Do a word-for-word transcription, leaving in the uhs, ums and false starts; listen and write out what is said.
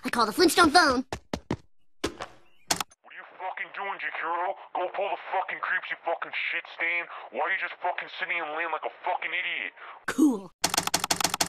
I call the Flintstone phone. What are you fucking doing, Jakiro? Go pull the fucking creeps, you fucking shit stain. Why are you just fucking sitting and laying like a fucking idiot? Cool.